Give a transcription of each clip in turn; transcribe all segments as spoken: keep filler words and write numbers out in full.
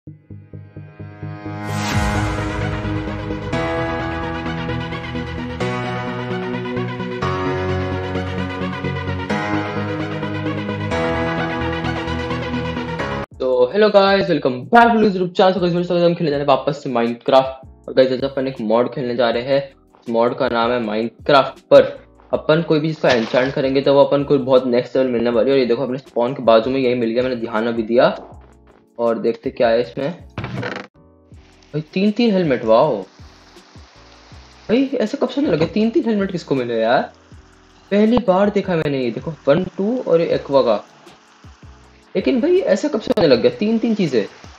तो hello guys, welcome back to YouTube channel. तो guys हम खेलने जा रहे हैं वापस से माइनक्राफ्ट। और गाइस आज अपन एक मॉड खेलने जा रहे हैं। इस मॉड का नाम है माइनक्राफ्ट। पर अपन कोई भी इसका एन्चेंट करेंगे तो वो अपन को बहुत नेक्स्ट लेवल मिलने वाली है। और ये देखो अपने स्पॉन के बाजू में यही मिल गया, मैंने ध्यान अभी दिया। और देखते क्या है इसमें। भाई तीन तीन हेलमेट, वाह भाई, ऐसे कब से नहीं लगे तीन तीन हेलमेट किसको मिले यार। पहली बार देखा मैंने ये। देखो वन टू और एक्वा का। लेकिन भाई ऐसे कब से होने लग गया तीन तीन चीजें।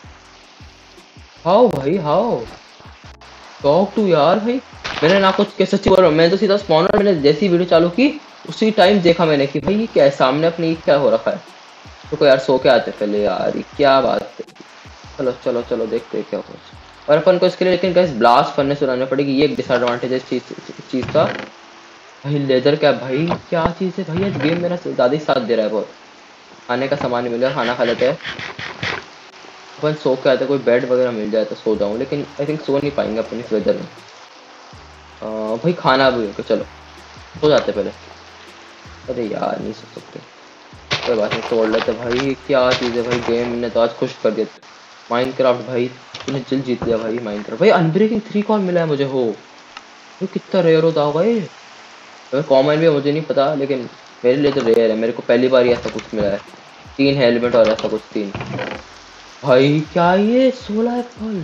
हाउ भाई हाउ टॉक टू यार। भाई मैंने ना कुछ कैसे सच्ची बोल रहा हूँ, मैं तो सीधा स्पॉनर, मैंने जैसी वीडियो चालू की उसी टाइम देखा मैंने कि भाई ये क्या है सामने अपने, ये क्या हो रखा है। तो को यार सो के आते पहले यार, ये क्या बात है। चलो चलो चलो देखते हैं क्या कुछ। और अपन को इसके लिए लेकिन गाइस ब्लास्ट फर्नेस उड़ानी पड़ेगी, ये एक डिसएडवांटेज है इस चीज चीज का। भाई लेदर क्या भाई, क्या चीज है भाई। आज गेम मेरा ज्यादा ही साथ दे रहा है बहुत। खाने का सामान नहीं मिलेगा, खाना खा लेते हैं। अपन सो के आते, कोई बेड वगैरह मिल जाए तो सो जाऊं, लेकिन आई थिंक सो नहीं पाएंगे अपन इस वेदर में। आ, भाई खाना भी होगा, चलो सो जाते पहले। अरे यार नहीं सो सकते, कोई बात नहीं, तोड़ लेते। भाई क्या चीज़ है भाई, गेम ने तो आज खुश कर दिया। माइनक्राफ्ट भाई तूने जल्द जीत लिया भाई। माइनक्राफ्ट भाई अनब्रेकिंग थ्री कौन मिला है मुझे, हो तो कितना रेयर होता होगा ये। अगर कॉमन भी है मुझे नहीं पता, लेकिन मेरे लिए तो रेयर है। मेरे को पहली बार ही ऐसा कुछ मिला है। तीन हेलमेट और ऐसा कुछ तीन। भाई क्या ये सोलह एप्पल।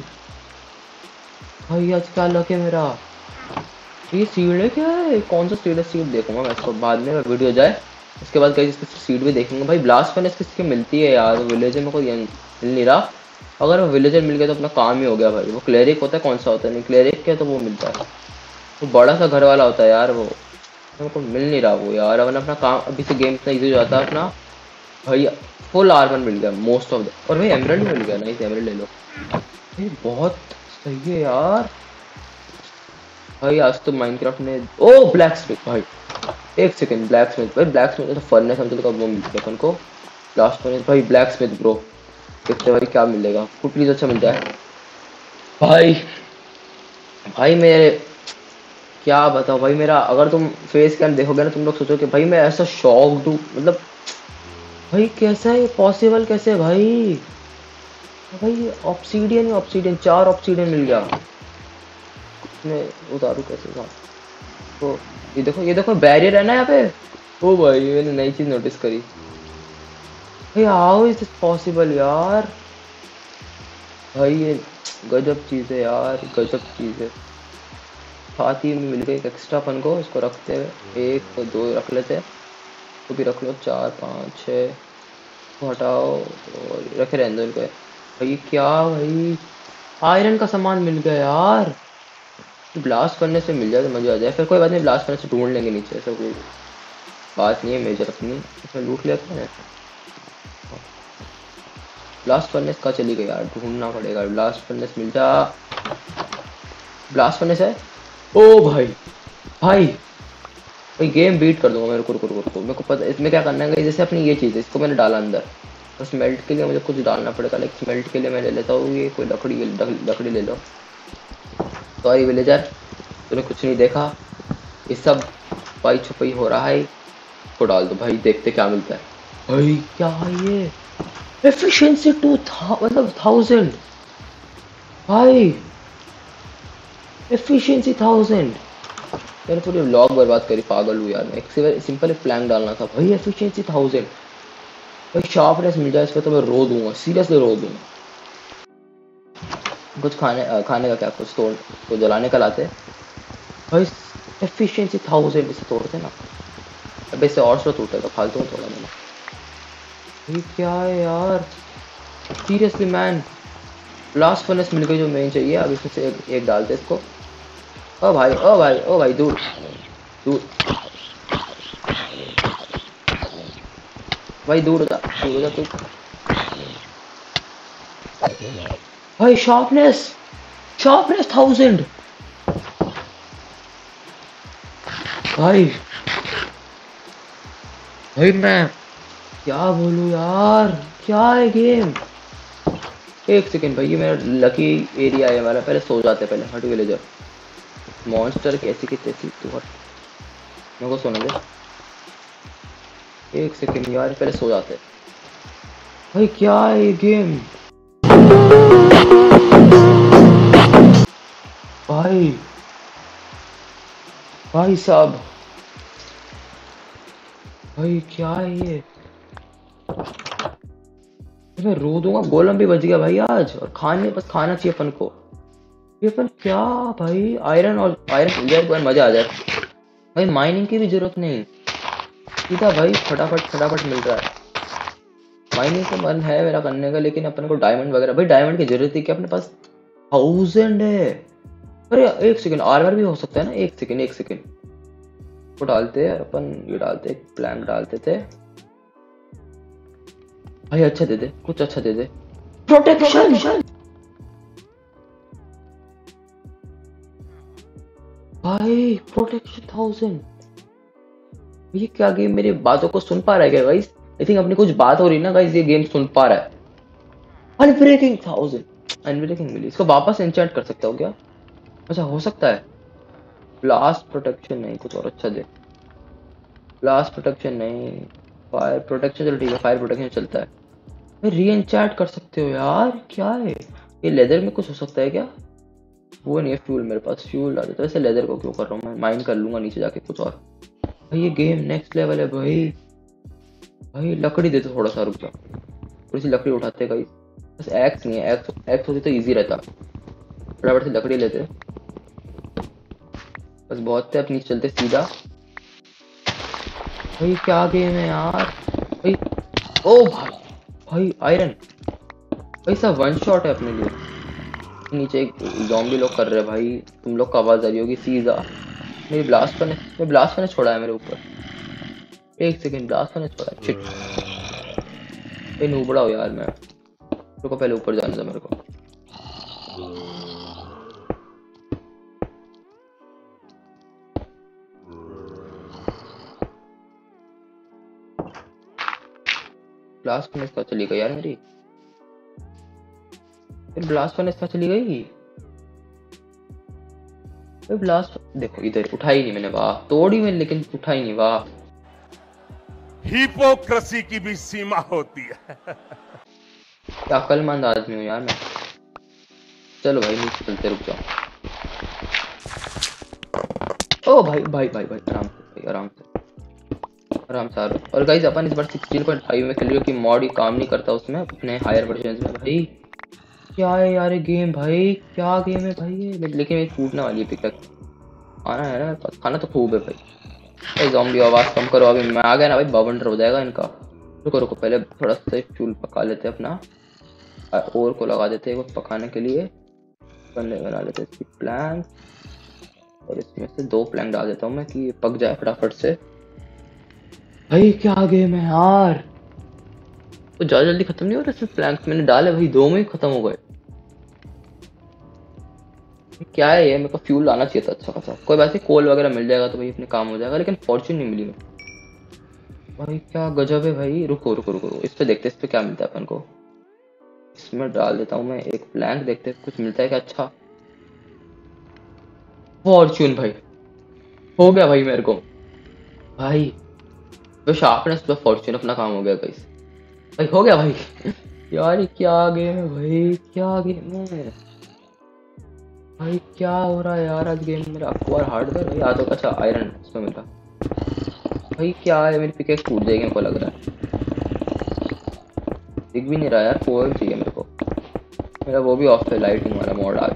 भाई आज क्या लक है मेरा। ये सीड है क्या है, कौन सा सीड है। सीड देखूंगा मैं इसको बाद में, वीडियो जाए उसके बाद कहीं इसकी सीड भी देखेंगे। भाई ब्लास्ट फर्नेस किसकी मिलती है यार, विलेजर में कोई मिल नहीं रहा। अगर वो विलेजर मिल गया तो अपना काम ही हो गया भाई। वो क्लेरिक होता है, कौन सा होता है, नहीं क्लेरिक क्या तो वो मिलता है। वो बड़ा सा घर वाला होता है यार, वो मेरे को मिल नहीं रहा वो यार। अपन अपना काम अभी से गेम इतना ईजी हो जाता है अपना। भाई फुल आर्मर मिल गया मोस्ट ऑफ द। और भाई एमरल्ड मिल गया, नाइस एमरल्ड ले लो भाई, बहुत सही है यार। भाई आज तो माइनक्राफ्ट ने ओ ब्लैक स्मिथ भाई, एक सेकंड ब्लैक स्मिथ भाई। ब्लैक स्मिथ तो फर्नेस हम तो वो मिलता है अपन को लास्ट फर्नेस। भाई ब्लैक स्मिथ ब्रो, देखते भाई क्या मिलेगा, कुछ प्लीज अच्छा मिल जाए भाई। भाई मेरे क्या बताओ भाई, मेरा अगर तुम फेस कैम देखोगे ना तुम लोग सोचो कि भाई मैं ऐसा शॉक्ड हूँ। मतलब भाई कैसा है पॉसिबल, कैसे भाई। भाई ऑब्सीडियन ही ऑब्सीडियन, चार ऑब्सीडियन मिल गया। मैं उतारू कैसे था तो। ये देखो ये देखो बैरियर है ना यहाँ पे। ओ भाई मैंने नई चीज नोटिस करी। भाई हाउ इज दिस पॉसिबल यार। भाई ये गजब चीज है यार, गजब चीज है। साथ ही में मिल गई एक एक्स्ट्रा अपन को, इसको रखते हुए एक तो दो रख लेते हैं, तो भी रख लो चार पाँच छः को हटाओ और रखे रहने दो इनको। भाई क्या भाई आयरन का सामान मिल गया यार। ब्लास्ट करने से मिल जाए तो मजा आ जाए। फिर कोई बात नहीं, ब्लास्ट करने से ढूंढ लेंगे नीचे, ऐसा कोई बात नहीं है मेजर अपनी। इसमें लूट लिया था। ब्लास्ट फर्नेस का चली गई यार, ढूंढना पड़ेगा। ब्लास्ट फर्नेस मिल जा, ब्लास्ट फर्नेस है। ओ भाई भाई भाई गेम बीट कर दूंगा मेरे को। रुको रुको रुको, मेरे को पता इसमें क्या करना है। जैसे अपनी ये चीज़ है, इसको मैंने डाला अंदर, तो स्मेल्ट के लिए मुझे कुछ डालना पड़ेगा। लाइक स्मेल्ट के लिए मैं ले लेता हूँ ये कोई लकड़ी, लकड़ी ले लो। सॉरी विलेजर, तूने कुछ नहीं देखा, ये सब पाई छुपाई हो रहा है। को डाल दो भाई, देखते क्या मिलता है। भाई क्या है ये, एफिशिएंसी टू मतलब थाउजेंड। भाई एफिशिएंसी थाउजेंड। मैंने पूरी व्लॉग बर्बाद करी, पागल हूँ यार मैं। एक सिंपल प्लैंक डालना था भाई, एफिशिएंसी थाउजेंड। भाई शार्पनेस मिल जाए इसमें तो मैं रो दूंगा, सीरियसली रो दूंगा। कुछ खाने आ, खाने का क्या, कुछ तोड़ तो जलाने का लाते भाई। एफिशिएंसी थाउजेंड इसे तोड़ते ना। अब इससे और स्लो टूटेगा, फालतू में तोड़ा मैंने। ये क्या है यार, सीरियसली मैन। ब्लास्ट फर्नेस मिल गई जो मेन चाहिए। अब इसमें से एक, एक डालते इसको। ओ भाई ओ भाई ओ भाई दूर दूर भाई, दूर हो जा दूर हो जा तू। भाई शार्पनेस शार्पनेस थाउजेंड। भाई भाई मैं क्या बोलूं यार, क्या है गेम। एक सेकेंड भाई, ये मेरा लकी एरिया है हमारा, पहले सो जाते पहले। हट विलेजर, मॉन्स्टर कैसी की तैसी तू हट, मेरे को सोने दे। एक सेकेंड यार, पहले सो जाते भाई। क्या है ये गेम भाई, भाई साहब, भाई क्या है ये, मैं रो दूंगा। गोलम भी बच गया भाई आज, और खाने बस खाना चाहिए अपन को। ये अपन क्या भाई, आयरन और आयरन मिल जाए मजा आ जाए भाई। माइनिंग की भी जरूरत नहीं, सीधा भाई फटाफट फटाफट मिल रहा है। माइनिंग का मन है मेरा करने का, लेकिन अपन को डायमंड वगैरह, भाई डायमंड की जरूरत है कि अपने पास थाउजेंड है। अरे एक सेकेंड, आर्मर भी हो सकता है ना। एक सेकेंड एक सेकेंड को डालते हैं अपन, ये डालते प्लैंक डालते थे भाई। अच्छा दे दे, कुछ अच्छा दे दे। प्रोटेक्शन भाई, प्रोटेक्शन थाउजेंड। ये क्या गेम मेरी बातों को सुन पा रहा है क्या गाइस? आई थिंक अपनी कुछ बात हो रही है ना गाइस, ये गेम सुन पा रहा है। अनब्रेकिंग थाउजेंड, अनब्रेकिंग मिली। इसको वापस एन्चेंट कर सकता हूँ क्या? अच्छा हो सकता है। ब्लास्ट प्रोटेक्शन नहीं, कुछ और अच्छा दे। ब्लास्ट प्रोटेक्शन नहीं, फायर प्रोटेक्शन, चलो ठीक है फायर प्रोटेक्शन चलता है। री एन्चेंट कर सकते हो यार, क्या है ये? लेदर में कुछ हो सकता है क्या? वो नहीं है फ्यूल मेरे पास, फ्यूल डाल देता। वैसे लेदर को क्यों कर रहा हूँ मैं, माइन कर लूंगा नीचे जाके कुछ और। भाई ये गेम नेक्स्ट लेवल है भाई। भाई लकड़ी दे दो थोड़ा सा, रुक जा, थोड़ी सी लकड़ी उठाते गाइस। बस एक्स नहीं है, एक्स एक्स होती तो इजी रहता। फटाफट से लकड़ी लेते, बस बहुत है, अपनी चलते सीधा। भाई क्या गेम है यार भाई। ओ भाई, भाई आयरन भाई साहब वन शॉट है अपने लिए। नीचे एक ज़ॉम्बी लोग कर रहे हैं भाई, तुम लोग का आवाज आ रही होगी सीधा। मेरी ब्लास्ट करने मैं ब्लास्ट करने छोड़ा है मेरे ऊपर। एक सेकंड, ब्लास्ट करने छोड़ा है। शिट, ये नूबड़ा हो यार मैं। रुको पहले ऊपर जाने दो मेरे को। ब्लास्ट करने इसका चली गई यार मेरी, फिर ब्लास्ट करने इसका चली गई। फिर ब्लास्ट देखो इधर, उठाई नहीं मैंने, वाह। तोड़ी मैंने लेकिन उठाई नहीं, वाह। हिपोक्रेसी की भी सीमा होती है। क्या अक्लमंद आदमी हूँ यार मैं। चलो भाई नीचे चलते, रुक जाओ। ओ भाई भाई भाई भाई आराम से भाई, आराम से आराम से। और गाइस अपन इस बार सिक्सटीन पॉइंट फाइव में खेल रहे हो कि मॉड ही काम नहीं करता उसमें, अपने हायर वर्जन में। भाई क्या है यार ये गेम, भाई क्या गेम है भाई ये। लेकिन ये फूटने वाली है पिकअप। खाना है ना, खाना तो खूब है भाई। ज़ॉम्बी आवाज कम करो, अभी मैं आ गया ना भाई, बवंडर हो जाएगा इनका। रुको रुको, पहले थोड़ा सा फ्यूल पका लेते हैं अपना, और को लगा देते हैं वो पकाने के लिए। बनने बना लेते हैं प्लैंक, और इसमें से दो प्लैंक डाल देता हूँ मैं कि पक जाए फटाफट से। भाई क्या गेम है यार, तो ज्यादा जल्दी खत्म नहीं हो रहा। इसमें प्लैंक मैंने डाले भाई, दो में ही खत्म हो गए। क्या है ये, मेरे को फ्यूल लाना चाहिए था अच्छा खासा। कोई बात नहीं, कोल वगैरह मिल जाएगा तो भाई अपने काम हो जाएगा, लेकिन फॉर्च्यून नहीं मिली भाई। क्या गजब है भाई। रुको रुको रुको, इस पे देखते इस पे क्या मिलता है अपन को। इसमें डाल देता हूँ मैं एक प्लैंक, देखते कुछ मिलता है क्या अच्छा। फॉर्च्यून भाई, हो गया भाई मेरे को भाई। तो शार्पनेस पे फॉर्च्यून, अपना काम हो गया गाइस भाई, हो गया भाई। यार ये क्या गेम है भाई, क्या गेम है भाई, क्या हो रहा है यार आज गेम मेरा। अक्वार हार्डवेयर भाई, आ तो अच्छा आयरन इसमें मिला भाई। क्या है, मेरी पिकेक्स टूट जाएगी मेरे को लग रहा है। दिख भी नहीं रहा यार, कोल चाहिए मेरे को। मेरा वो भी ऑफ है, लाइटिंग वाला मोड आज।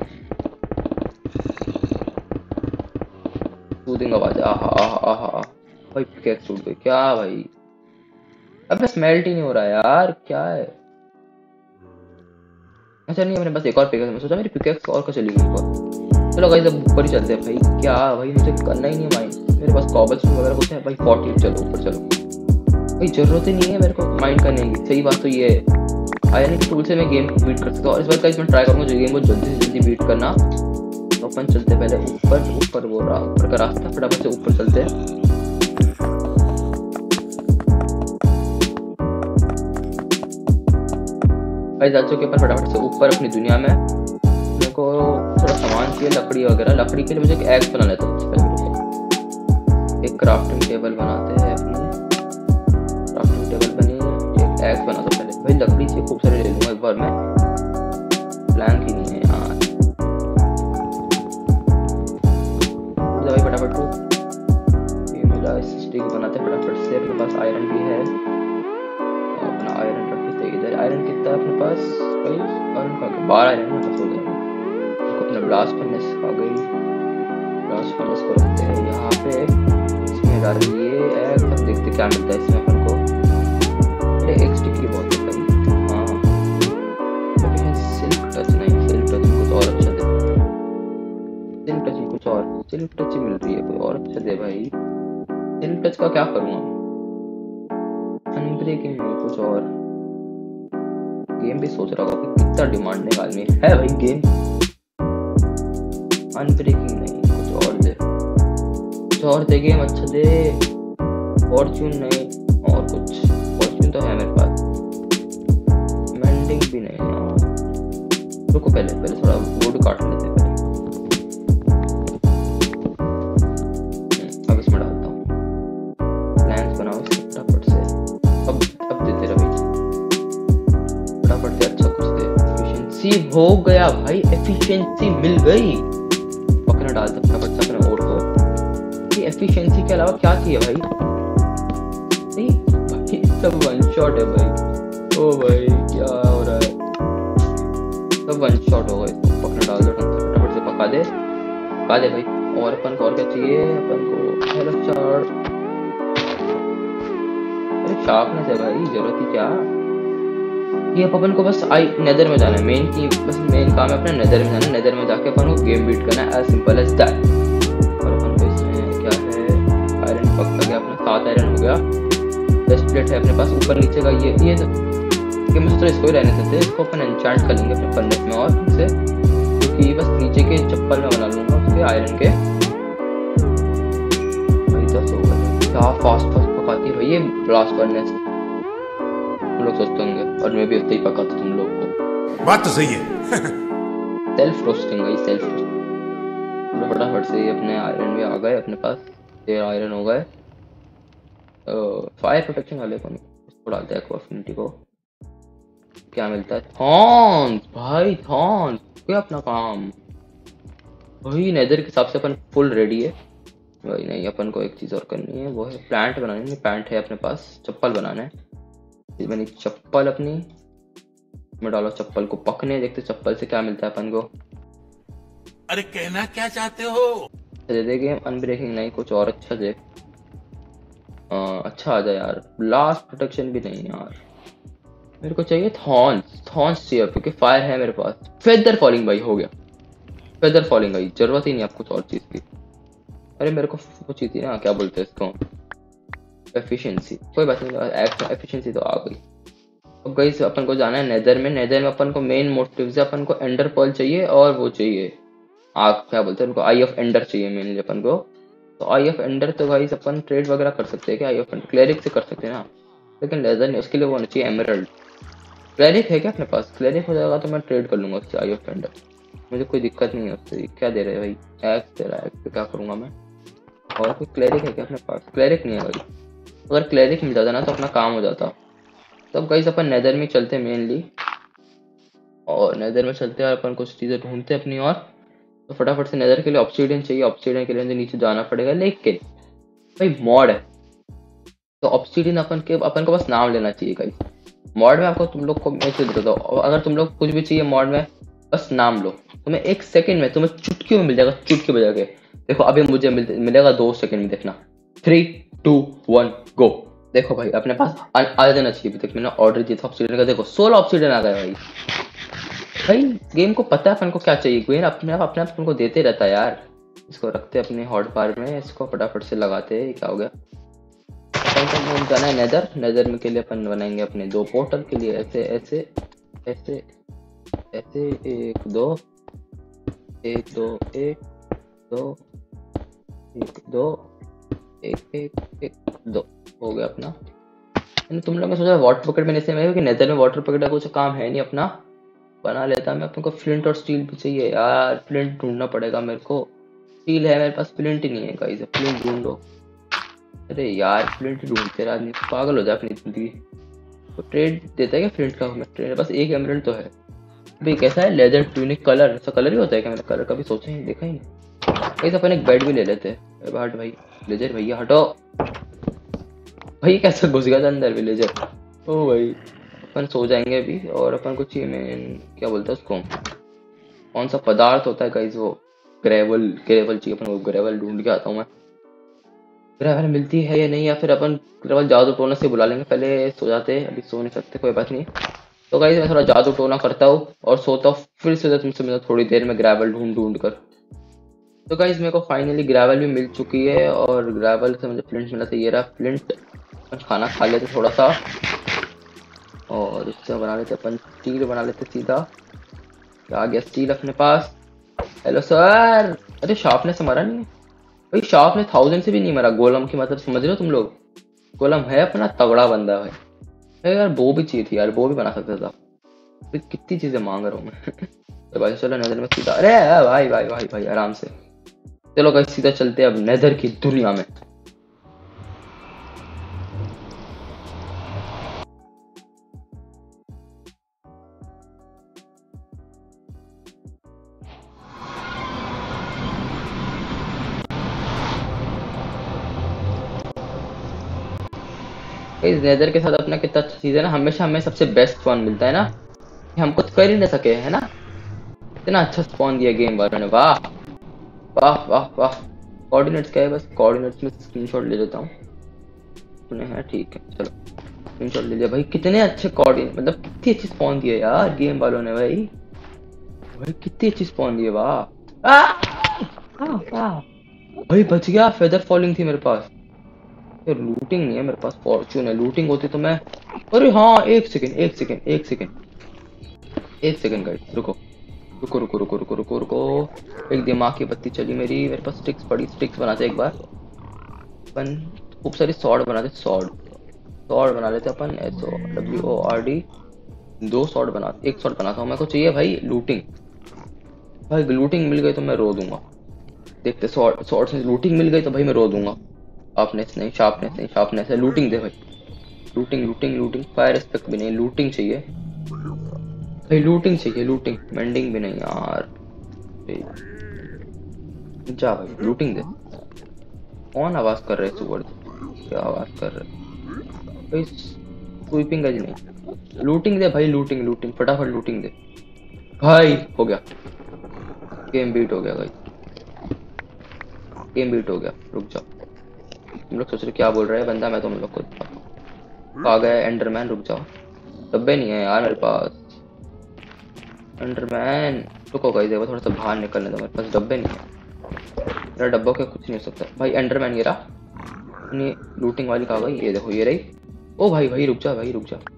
सूदिंग आवाज, आहा आहा आहा भाई। पिकेक्स टूट गई क्या भाई। अब मैं स्मेल्ट ही नहीं हो रहा यार, क्या है। अच्छा नहीं, मैंने बस एक और पिकेक्स, मैं सोचा मेरी पिकेक्स और का चली गई ऊपर। चलो गाइस अब ऊपर ही चलते हैं भाई। क्या भाई मुझे करना ही नहीं माइंड, मेरे पास कॉबलस्टोन वगैरह कुछ है भाई। फोर्टी, चलो ऊपर चलो भाई, जरूरत ही नहीं है मेरे को माइंड करने की। सही बात तो ये है, आयरन के टूल से मैं गेम बीट कर सकता हूँ। और इस बार गाइस मैं ट्राई करूंगा जो गेम को जल्दी से जल्दी बीट करना। तो अपन चलते पहले ऊपर, ऊपर वो रहा ऊपर का रास्ता, फटाफट से ऊपर चलते हैं। भाई जा चुके पर फटाफट से ऊपर अपनी दुनिया में। मेरे को थोड़ा सामान चाहिए, लकड़ी वगैरह। लकड़ी के लिए मुझे एक एग्स बना लेता हूँ पहले। एक क्राफ्टिंग टेबल बनाते हैं अपनी। क्राफ्टिंग टेबल बनी, एक एग्स बना दो पहले। भाई लकड़ी से खूब सारे ले लूँगा एक बार मैं। प्लैंक ही नहीं है यार। भाई फटाफट को ये मिला, स्टिक बनाते फटाफट से। अपने पास आयरन भी है, अपना आयरन रखते इधर। आयरन कितना है अपने पास? भाई आयरन का बारह आयरन मेरे पास हो जाएगा। अपना ब्लास्ट फर्नेस आ गई। ब्लास्ट फर्नेस को रखते हैं यहाँ पे। इसमें डालिए एग, तब देखते क्या मिलता है इसमें अपन को। अरे एक स्टिक की बहुत है भाई। हाँ सिल्क टच नहीं, सिल्क टच कुछ और अच्छा दे। सिल्क टच कुछ और, सिल्क टच ही मिल रही है, कोई और अच्छा दे भाई। सिल्क टच का क्या करूँगा? अनब्रेकिंग में कुछ और। गेम भी सोच रहा होगा कि कितना डिमांड निकालनी है भाई गेम। अनब्रेकिंग नहीं, कुछ और दे, कुछ और दे गेम, अच्छा दे। फॉर्च्यून नहीं, और कुछ। फॉर्च्यून तो है मेरे पास। मेंडिंग भी नहीं यार। रुको पहले पहले थोड़ा वुड काट लेते हैं पहले। अब इसमें डालता हूँ। प्लान्स बनाओ इसके फटाफट से। अब अब देते रहो फटाफट से, अच्छा कुछ दे। एफिशिएंसी हो गया भाई, एफिशिएंसी मिल गई। पकड़ना डालता फटाफट से अपने और को। ये एफिशिएंसी के अलावा क्या चाहिए भाई? नहीं भाई सब वन शॉट है भाई। ओ भाई क्या हो रहा है? सब वन शॉट हो गए। पकड़ना डाल दो फटाफट से, पका दे पका दे भाई। और अपन को और क्या चाहिए? अपन को हेलो चार। अरे शार्पनेस है भाई, जरूरत ही क्या। ये अपन को बस आई नेदर में जाना है। मेन की बस मेन काम है अपना नेदर में जाना है। नेदर में जाके अपन को गेम बीट करना है, एज सिंपल एज दैट। और अपन को इसमें क्या है? आयरन पक्का गया अपना, सात आयरन हो गया। दस प्लेट है अपने पास ऊपर नीचे का। ये ये कि मुझे तो इसको ही रहने देते हैं। इसको अपन एन्चांट कर लेंगे अपने फर्नेस में और से, क्योंकि बस नीचे के चप्पल में बना लूंगा उसके आयरन के। भाई दस हो गए। क्या फास्ट फास्ट पकाती है भाई ये ब्लास्ट फर्नेस। तुम लोग सोचते होंगे और मैं भी उतना ही पकाता तुम लोग को। बात तो सही है। सेल्फ रोस्टिंग भाई, सेल्फ रोस्टिंग। फटाफट से ये अपने आयरन भी आ गए अपने पास। ये आयरन हो गए। फायर प्रोटेक्शन वाले को नहीं, इसको डालते हैं एक्वाफिनिटी को। क्या मिलता है? थॉर्न्स भाई, थॉर्न्स क्या अपना काम भाई। नेदर के हिसाब से अपन फुल रेडी है भाई। नहीं अपन को एक चीज और करनी है, वो है प्लांट बनानी है। प्लांट है अपने पास। चप्पल बनाना है। ये बनी चप्पल अपनी। मैं डालो चप्पल को पकने, देखते चप्पल से क्या मिलता है अपन को। अरे कहना क्या चाहते हो? दे दे गेम। अनब्रेकिंग नहीं, कुछ और अच्छा दे। आ, अच्छा आ जाए यार। ब्लास्ट प्रोटेक्शन भी नहीं यार, मेरे को चाहिए थॉर्न्स। थॉर्न्स चाहिए क्योंकि फायर है मेरे पास। फेदर फॉलिंग भाई हो गया। फेदर फॉलिंग भाई, जरूरत ही नहीं आपको कुछ और चीज की। अरे मेरे को वो चाहिए थी ना, क्या बोलते हैं इसको, एफिशिएंसी। कोई बात नहीं, एफिशिएंसी तो आ गई। अब गई अपन को जाना है नेदर में। नेदर में अपन को मेन मोटिव से अपन को एंडर पर्ल चाहिए और वो चाहिए आग, क्या बोलते हैं उनको, आई ऑफ एंडर चाहिए मेनली अपन को। तो आई ऑफ एंडर तो भाई अपन ट्रेड वगैरह कर सकते हैं क्या? आई ऑफ एंडर क्लेरिक से कर सकते हैं ना, लेकिन लेदर नहीं, उसके लिए वो होना चाहिए एमरल्ड। क्लेरिक है क्या अपने पास? क्लेरिक हो जाएगा तो मैं ट्रेड कर लूंगा उससे आई ऑफ एंडर। मुझे कोई दिक्कत नहीं है उससे। क्या दे रहे हैं भाई? एक्स दे रहा है, एक्स क्या करूंगा मैं। और कोई क्लेरिक है क्या अपने पास? क्लेरिक नहीं है भाई। अगर क्लेरिक मिल जाता ना तो अपना काम हो जाता। तब गाइस अपन नेदर में चलते मेनली, और नेदर में चलते हैं और अपन कुछ चीज़ें ढूंढते हैं अपनी। और तो फटाफट से नेदर के लिए ऑब्सीडियन चाहिए। ऑब्सीडियन के लिए मुझे नीचे जाना पड़ेगा, लेकिन भाई मॉड है तो ऑब्सीडियन अपन के अपन को बस नाम लेना चाहिए गाइस। मॉड में आपको तुम लोग को मैं चीज देता हूँ, अगर तुम लोग कुछ भी चाहिए मॉड में बस नाम लो, तुम्हें एक सेकंड में, तुम्हें चुटकी में मिल जाएगा। चुटकी बजा के देखो, अभी मुझे मिल, मिलेगा दो सेकंड में। देखना, थ्री टू वन गो। देखो भाई अपने पास आ जाना चाहिए। तक मैंने ऑर्डर दिया था ऑब्सीडियन का, देखो सोलह ऑब्सीडियन आ गया भाई। भाई गेम को पता है अपन को क्या चाहिए। गेम अपने आप अपने आप अपन को देते रहता है यार। इसको रखते अपने हॉट बार में, इसको फटाफट से लगाते हैं। क्या हो गया? अपन को जाना है नेदर। नेदर में के लिए अपन बनाएंगे अपने दो पोर्टल के लिए, ऐसे ऐसे ऐसे ऐसे, एक दो एक दो एक दो एक दो एक एक एक दो हो गया अपना। मैंने तुम लोग ने सोचा वाटर पॉकेट में ऐसे में कि नेदर में वाटर पॉकेट का कुछ काम है नहीं अपना, बना लेता मैं। अपन को फ्लिंट और स्टील भी चाहिए यार, फ्लिंट ढूंढना पड़ेगा मेरे को। स्टील है मेरे पास, फ्लिंट ही नहीं है गाइस, फ्लिंट ढूंढो। अरे यार फ्लिंट ही ढूंढते रहा आदमी, पागल हो जाए अपनी जिंदगी। तो ट्रेड देता है क्या फ्लिंट का? हमें ट्रेड बस एक एमरल्ड तो है भाई। कैसा है लेदर ट्यूनिक कलर? ऐसा कलर ही होता है क्या? मैंने कलर कभी सोचा ही देखा ही नहीं। गाइस अपन एक बेड भी ले लेते हैं। हट भाई लेजर भैया हटो भाई, कैसे घुस गया था अंदर विलेजर। ओ भाई अपन सो जाएंगे अभी। और अपन को चाहिए मेन, क्या बोलते हैं उसको, कौन सा पदार्थ होता है गाइस वो, ग्रेवल। ग्रेवल चाहिए अपन को, ग्रेवल ढूंढ के आता हूँ मैं। ग्रेवल मिलती है या नहीं, या फिर अपन ग्रेवल जादू टोना से बुला लेंगे। पहले सो जाते, अभी सो नहीं सकते, कोई बात नहीं। तो गाइस मैं थोड़ा जादू टोना करता हूँ और सोता हूँ, फिर से तुमसे मिलता थोड़ी देर में ग्रेवल ढूंढ ढूंढ कर। तो गाइस मेरे को फाइनली ग्रेवल भी मिल चुकी है, और ग्रेवल से मुझे फ्लिंट मिला था। ये रहा फ्लिंट। खाना खा लेते थोड़ा सा, और इससे बना लेते अपन स्टील, बना लेते सीधा। क्या आ गया स्टील अपने पास। Hello sir. अरे शार्पनेस हमारा नहीं है भाई, शार्पनेस थाउजेंड से भी नहीं मरा गोलम की, मतलब समझ रहे हो तुम लोग। गोलम है अपना तगड़ा बंदा है। अरे यार वो भी चाहिए थी यार, वो भी बना सकता था। भाई कितनी चीजें मांग रहा हूँ मैं तो भाई चलो नेदर में सीधा। अरे भाई भाई भाई भाई आराम से। चलो गाइस सीधा चलते हैं अब नेदर की दुनिया में। इस नेदर के साथ अपना कितना अच्छा चीज है ना, हमेशा हमें सबसे बेस्ट स्पॉन मिलता है ना, कि हम कुछ कर ही नहीं सके है ना। इतना अच्छा स्पॉन दिया गेम वालों ने, वाह वाह वाह वाह। कोऑर्डिनेट्स क्या है, बस कोऑर्डिनेट्स में स्क्रीनशॉट ले लेता हूँ। सुने हैं ठीक है, चलो स्क्रीनशॉट ले लिया भाई। कितने अच्छे कोऑर्डिनेट, मतलब कितनी अच्छी स्पॉन दिए यार गेम वालों ने भाई। भाई कितनी अच्छी स्पॉन दिए, वाह। आ! आ, आ! भाई बच गया, फेदर फॉलिंग थी मेरे पास। यार लूटिंग नहीं है मेरे पास, फॉर्चून है। लूटिंग होती तो मैं, अरे हाँ एक सेकंड एक सेकंड एक सेकंड एक सेकंड गाइस, रुको रुको रुको रुको रुको रुको रुको। एक दिमाग की बत्ती चली मेरी, मेरे पास स्टिक्स पड़ी, स्टिक्स बनाते एक बार अपन। खूब सारी सॉर्ड बनाते, सॉर्ड सॉर्ड बना लेते अपन। S O W O R D. दो सॉर्ड बना, एक सॉर्ड बनाता हूँ। मेरे को चाहिए भाई लूटिंग। भाई लूटिंग मिल गई तो मैं रो दूंगा। देखते सॉर्ड, सॉर्ड से लूटिंग मिल गई तो भाई मैं रो दूंगा। शार्पनेस नहीं, शार्पनेस नहीं, शार्पनेस है। लूटिंग दे भाई, looting looting looting. Fire respect भी नहीं, लूटिंग चाहिए भाई, लूटिंग चाहिए। लूटिंग मेंडिंग भी नहीं यार। जा भाई लूटिंग दे। कौन आवाज कर रहे सुअर, क्या आवाज कर रहे भाई? स्वीपिंग का नहीं, लूटिंग दे भाई, लूटिंग लूटिंग फटाफट लूटिंग दे भाई। हो गया, गेम बीट हो गया भाई, गेम बीट हो गया। रुक जाओ, तुम लोग सोच रहे क्या बोल रहे हैं बंदा, मैं तुम लोग को आ गया एंडरमैन। रुक जाओ, डब्बे नहीं है यार मेरे पास एंडरमैन। रुको गाइस देखो, थोड़ा सा बाहर निकलने दो, मेरे पास डब्बे नहीं है। मेरा डब्बों के कुछ नहीं हो सकता भाई। एंडरमैन ये रहा, नहीं लूटिंग वाली कहा गई, ये देखो ये रही। ओ भाई भाई रुक जा भाई, रुक जा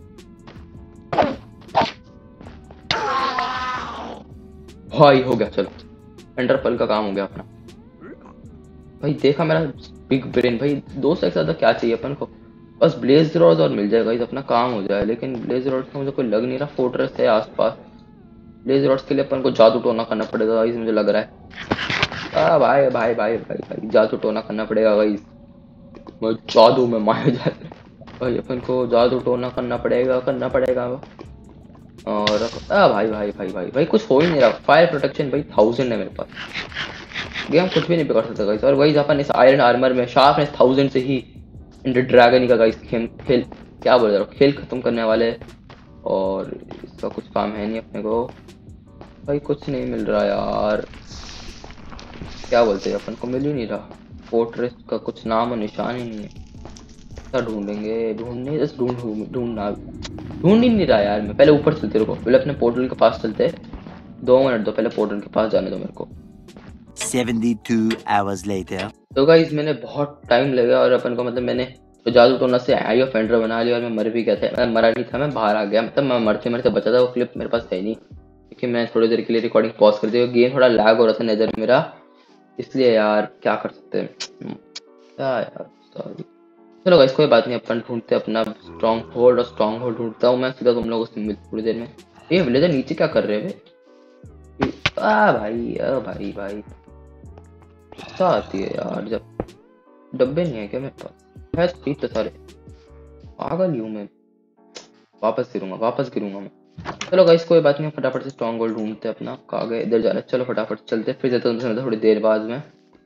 भाई। हो गया चलो, एंडरपल का काम हो गया अपना भाई। देखा मेरा बिग ब्रेन भाई। दो से ज्यादा क्या चाहिए अपन को, बस ब्लेज रॉड्स और मिल जाएगा, अपना काम हो जाए। लेकिन ब्लेज रॉड्स का मुझे कोई लग नहीं रहा, फोर्ट्रेस है आसपास। ब्लेज रॉड्स के लिए अपन को जादू टोना करना पड़ेगा गाइस, मुझे लग रहा है। आ, भाई भाई भाई भाई भाई जादू टोना करना पड़ेगा गाइस। मैं जादू में माया जाता भाई, अपन को जादू टोना करना पड़ेगा करना पड़ेगा। और आ, भाई भाई भाई भाई भाई कुछ हो ही नहीं रहा। फायर प्रोटेक्शन भाई थाउजेंड है मेरे पास, गेम कुछ भी नहीं बिगाड़ सकता गाइस। और वही अपन इस आयरन आर्मर में शार्पनेस थाउजेंड से ही इंडर ड्रैगन का गाइस खेल खेल क्या बोल रहा हूँ, खेल खत्म करने वाले। और इसका कुछ काम है नहीं अपने को भाई, कुछ नहीं मिल रहा यार। क्या बोलते हैं अपन को, मिल ही नहीं रहा। फोर्ट्रेस का कुछ नाम और निशान ही नहीं है। क्या ढूंढेंगे, ढूंढने बस ढूंढ ढूंढना ढूंढ ही नहीं रहा यार। मैं पहले ऊपर चलते, रुको पहले अपने पोर्टल के पास चलते। दो मिनट दो, पहले पोर्टल के पास जाने दो मेरे को। seventy-two hours later. तो गाइस मैंने बहुत टाइम लगा, और अपन को मतलब मैंने तो जादू टोना से आई ऑफ एंडर बना लिया, और मैं मर भी गया था। मैं मरा नहीं था, मैं बाहर आ गया, मतलब मैं मरते मरते बचा था। वो क्लिप मेरे पास है नहीं, क्योंकि मैं थोड़ी देर के लिए रिकॉर्डिंग पॉज कर दी। गेम थोड़ा लैग हो रहा था नजर मेरा, इसलिए यार क्या कर सकते हैं। क्या यार सॉरी। चलो गाइस कोई बात नहीं, अपन ढूंढते अपना स्ट्रॉन्ग होल्ड, और स्ट्रॉन्ग होल्ड ढूंढता हूँ मैं सीधा तुम लोगों से मिल थोड़ी देर में। ये विलेजर नीचे क्या कर रहे हैं बे? आ भाई आ भाई भाई क्या आती है यार, जब डब्बे नहीं है क्या मेरे पास? है ठीक तो सारे, पागल ही हूँ मैं, वापस गिरूंगा वापस गिरूंगा मैं। चलो गाइस कोई बात नहीं, फटाफट से स्ट्रॉन्ग होल्ड ढूंढते अपना, कहाँ गए? इधर जा रहे, चलो फटाफट चलते, फिर देते हैं थोड़ी देर बाद में।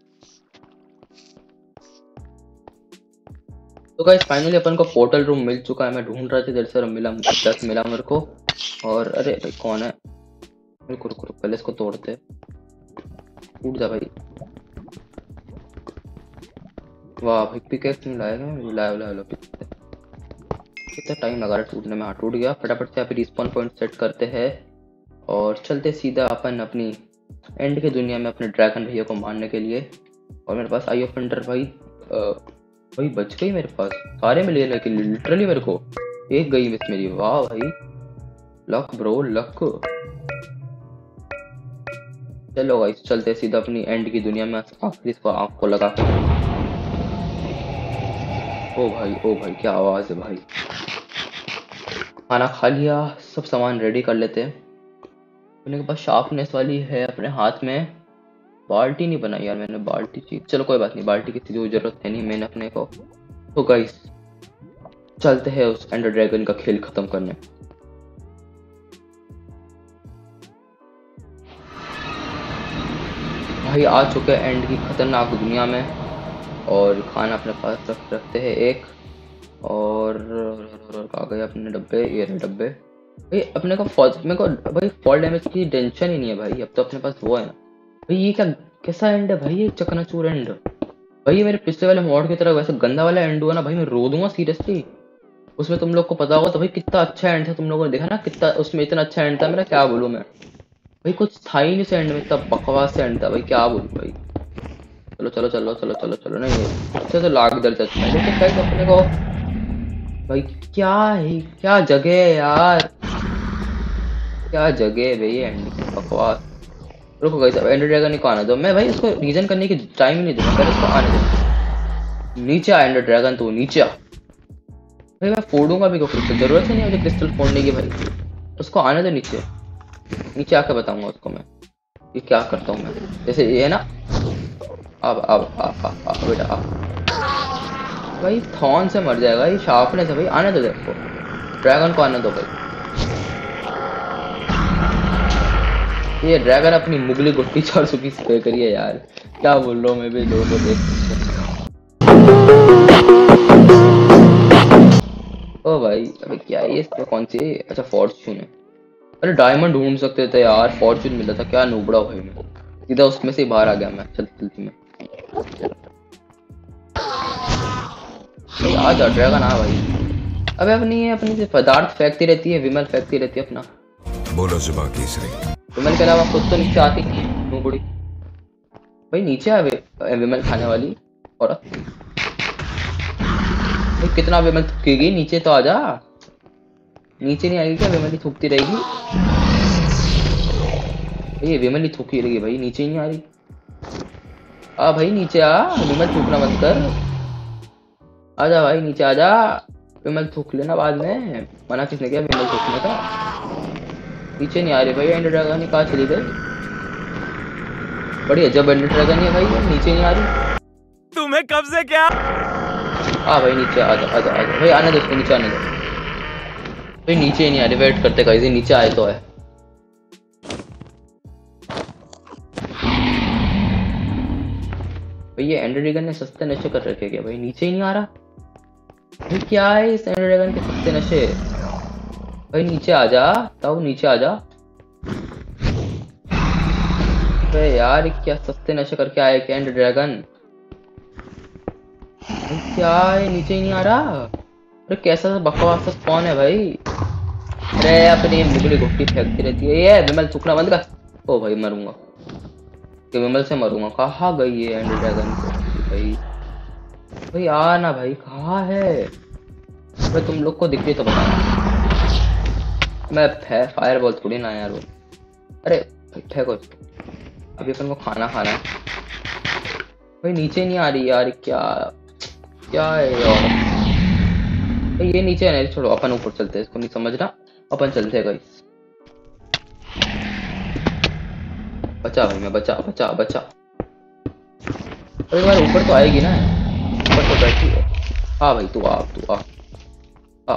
तो गाइस फाइनली अपन को पोर्टल रूम मिल चुका है, मैं ढूंढ रहा था देर से, मिला दस मिला मेरे को। और अरे भाई कौन है? रुको रुको रुको, पहले इसको तोड़ते, टूट जा भाई। वाह भाई पिकेक्स नहीं लाया क्या? लाया लाया लो पिकेक्स। कितना टाइम लगा रहा टूटने में? हाँ टूट गया। फटाफट से यहाँ पे रिस्पॉन पॉइंट सेट करते हैं और चलते सीधा अपन अपनी एंड की दुनिया में अपने ड्रैगन भैया को मारने के लिए। और मेरे पास आई ऑफेंडर भाई आ, भाई बच गई मेरे पास, सारे में ले लेके लिटरली मेरे को एक गई मिस मेरी। वाह भाई लक ब्रो लक। चलो गाइस चलते सीधा अपनी एंड की दुनिया में, आखिरी इसको आँख को लगा कर। ओ भाई ओ भाई क्या आवाज है भाई। खाना खा लिया, सब सामान रेडी कर लेते हैं। अपने के पास शार्पनेस वाली है अपने हाथ में, बाल्टी नहीं बनाई यार मैंने, बाल्टी चाहिए। चलो कोई बात नहीं, बाल्टी की कोई जरूरत है नहीं मैंने अपने को। तो गाइस चलते हैं उस एंडर ड्रैगन का खेल खत्म करने। भाई आ चुके हैं एंड की खतरनाक दुनिया में, और खाना अपने पास रख रखते हैं एक, और आ गए अपने डब्बे, ये रहे डब्बे। भाई अपने को फॉल मेरे को भाई फॉल डैमेज की टेंशन ही नहीं है भाई, अब तो अपने पास वो है ना। भाई ये क्या कैसा एंड है भाई, ये चकनाचूर एंड भाई। ये मेरे पिछले वाले मॉड की तरह वैसे गंदा वाला एंड हुआ ना भाई, मैं रो दूंगा सीरियसली। उसमें तुम लोग को पता होगा तो भाई कितना अच्छा एंड था, तुम लोगों ने देखा ना कितना उसमें इतना अच्छा एंड था मेरा, क्या बोलूं मैं भाई, कुछ था ही नहीं एंड में, इतना बकवास एंड था भाई, क्या बोलूं भाई। चलो चलो चलो चलो चलो चलो नहीं अच्छा तो लाग दर जाता है, लेकिन गाइस अपने को भाई क्या है, क्या जगह है यार, क्या जगह है भाई एंड बकवास। रुको गाइस अब एंडर ड्रैगन को आने दो, मैं भाई उसको रीजन करने की टाइम ही नहीं दूंगा, पहले उसको आने दो। नीचे आ एंडर ड्रैगन, तो नीचे आ भाई, मैं फोड़ूंगा भी क्रिस्टल, जरूरत ही नहीं मुझे क्रिस्टल फोड़ने की भाई, उसको आने दो नीचे। नीचे आके बताऊंगा उसको मैं ये क्या करता हूँ मैं, जैसे ये है ना, अब अब अब अब बेटा अब भाई थॉर्न से मर जाएगा ये, शार्पनेस है भाई, आने दो देखो ड्रैगन को आने दो भाई। ये ड्रैगन अपनी मुगली गुट्टी चार सौ बीस पे करिए यार, क्या बोल रहा हूँ मैं भी, लोगों को देख। ओ भाई अबे क्या है ये, कौन सी, अच्छा फॉर्च्यून है। अरे डायमंड ढूंढ सकते थे यार, फॉर्च्यून मिला था, क्या नूबड़ा भाई मैं, सीधा उसमें से बाहर आ गया मैं चलती चलती में। आ जा ड्रैगन आ भाई। अबे अपनी ये अपनी पदार्थ फेंकती रहती है, विमल फेंकती रहती है अपना, बोलो जुबान तीसरी। विमल के अलावा खुद तो नीचे आती नहीं है नूबड़ी भाई। नीचे आ विमल खाने वाली औरत भाई, कितना विमल थूकेगी, नीचे तो आ जा। नीचे नहीं आएगी क्या, विमल ही थूकती रहेगी, ये विमल ही थूकी रहेगी भाई, नीचे ही नहीं आ रही। आ भाई नीचे आ, विमल थूकना मत कर, आजा भाई नीचे आजा, विमल थूक लेना बाद में, मना किसने किया विमल थूकने का। नीचे नहीं आ रही भाई एंडर ड्रैगन, कहाँ चली गई, बड़ी अजब एंडर ड्रैगन है भाई, नीचे नहीं आ रही। तुम्हें कब से क्या, आ भाई नीचे आजा आजा आजा भाई, आने दो उसको, नीचे आने दो भाई, नीचे ही नहीं आ रही, वेट करते गाइस नीचे आए तो है। भाई ये एंडर ड्रैगन ने सस्ते नशे कर रखे क्या भाई, नीचे ही नहीं आ रहा भाई, क्या है इस एंडर ड्रैगन के सस्ते नशे भाई। नीचे आ जा ताऊ, नीचे आ जा। अरे यार क्या सस्ते नशे करके आए क्या एंडर ड्रैगन, क्या है नीचे ही नहीं आ रहा। अरे कैसा बकवास सा स्पॉन है भाई, अरे अपनी मुगली घुट्टी फेंकती रहती है ये, विमल थूकना बंद कर। ओ भाई मरूंगा, विमल से मरूंगा। कहाँ गई ये एंडर ड्रैगन भाई, भाई आ ना भाई, कहाँ है भाई, तुम लोग को दिख रही तो बताना, मैं फायर बॉल थोड़ी ना यार वो। अरे फेंको, अभी अपन को खाना खाना है भाई, नीचे नहीं आ रही यार, क्या क्या है यार, ये नीचे है ना, छोड़ो अपन ऊपर चलते हैं, इसको नहीं समझना, अपन चलते हैं गाइस। बचा भाई, मैं बचा बचा बचा। अरे यार ऊपर तो आएगी ना, ऊपर तो बैठी है। हाँ भाई तू आ, तू आ आ।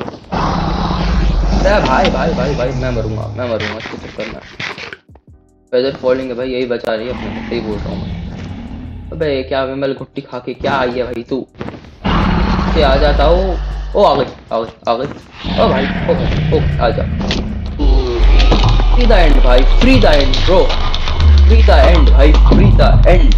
अरे भाई भाई भाई भाई मैं मरूंगा, मैं मरूंगा इसके चक्कर में। फेदर फॉलिंग है भाई, यही बचा रही है अपने को, सही बोल रहा हूँ मैं। अबे क्या विमल घुट्टी खा के क्या आई है भाई तू, से आ जाता हो। ओ आ गई आ गई आ गई। ओ भाई ओ भाई ओ आ जा। फ्री द एंड भाई, free the end bro, free the end भाई, फ्री द एंड।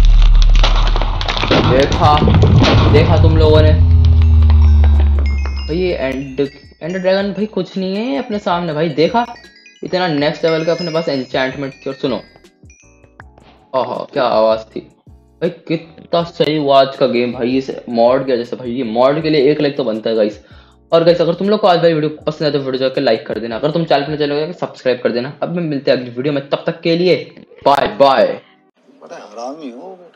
देखा देखा तुम लोगों ने भाई, ये एंड एंड ड्रैगन भाई कुछ नहीं है अपने सामने भाई, देखा इतना नेक्स्ट लेवल का अपने पास एन्चेंटमेंट। और सुनो आहा क्या आवाज थी भाई, कितना सही हुआ आज का गेम भाई। इस मॉड के वजह से भाई, ये मॉड के लिए एक लाइक तो बनता है गाइस। और गाइस अगर तुम लोग को आज भाई वीडियो पसंद है तो वीडियो जाकर लाइक कर देना, अगर तुम चैनल पर चलोगे सब्सक्राइब कर देना। अब मैं मिलते हैं अगली वीडियो में, तब तक के लिए बाय बाय। बड़ा हरामी हो।